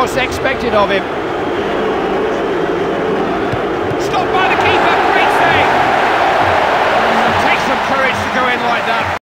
what's expected of him. Stopped by the keeper, great save! It takes some courage to go in like that.